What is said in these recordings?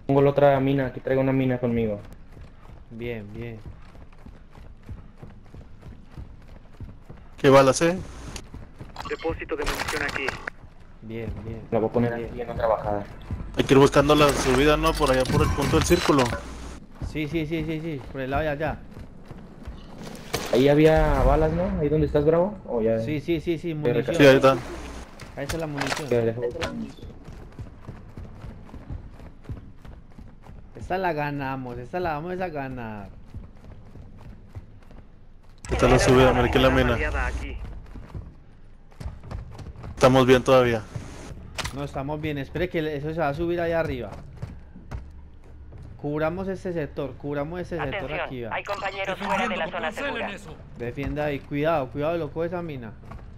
Pongo la otra mina, aquí traigo una mina conmigo. Bien, bien. ¿Qué balas, Depósito de munición aquí. Bien, bien. La voy a poner bien. aquí en otra bajada. Hay que ir buscando la subida, ¿no? Por allá por el punto del círculo. Sí. Por el lado de allá. Ahí había balas, ¿no? Ahí donde estás, Bravo. O ya. Sí, munición. Sí, ahí está. Ahí está la munición. Ya dejó. Esta la ganamos, esta la vamos a ganar. Esta es la subida, mira que la mina. Aliada aquí. Estamos bien todavía. No, estamos bien, espere que eso se va a subir allá arriba. Cubramos este sector Atención, aquí, va. hay compañeros fuera de la zona segura. Defienda ahí, cuidado, loco, esa mina.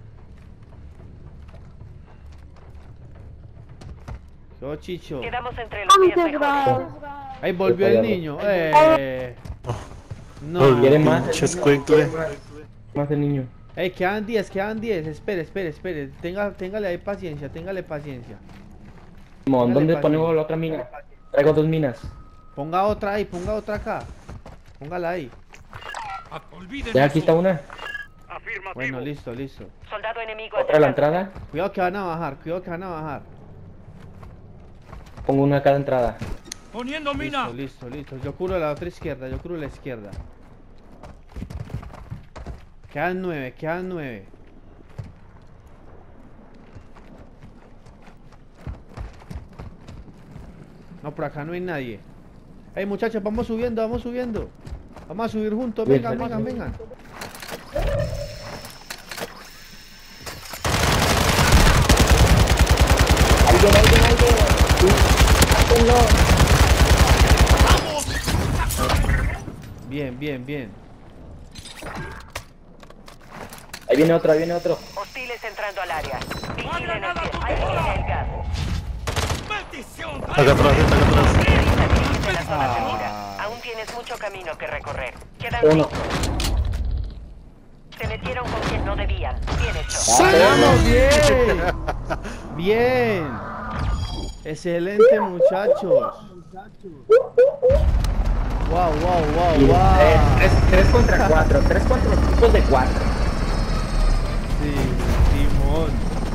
Yo chicho. Quedamos entre los 10 mejores. Ahí volvió el niño. No. ¿Quiere más? Pinches cuencle. Más el niño. Ey, quedan 10. Espere. Téngale ahí paciencia, Simón, ¿dónde Téngale ponemos paciencia. la otra mina? Traigo dos minas. Ponga otra ahí, ponga otra acá. Póngala ahí. Ya, aquí está una. Afirmativo. Bueno, listo. Soldado enemigo Otra a la acercándose. entrada. Cuidado que van a bajar. Pongo una a cada entrada. Poniendo mina. Listo. Yo cubro la otra izquierda, la izquierda. Quedan 9. No, por acá no hay nadie. Ey, muchachos, vamos subiendo. Vamos a subir juntos, Bien, vengan. Bien. Ahí viene otro. Hostiles entrando al área. Vigilen el gas. Ahí viene el gas. ¡Maldición! Acá atrás. Revisa el límite de la zona segura. Aún tienes mucho camino que recorrer. Quedan Uno. 5. Se metieron con quien no debían. Bien hecho. ¡Vamos! Bien. Excelente, muchachos. Wow. Tres contra cuatro. 3 contra los tipos de 4. Sí, Simón.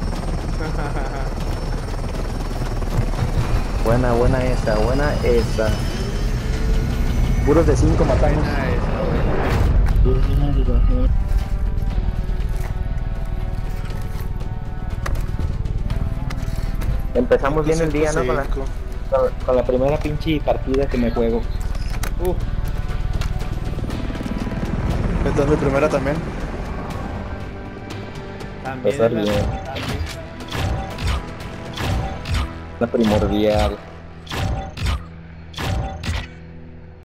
Buena esa. Puros de 5 matamos. Buena esa. Empezamos bien el día, ¿no? Con Cinco. la primera pinche partida que me juego. Esta es mi primera también. También Empezar bien. La primordial.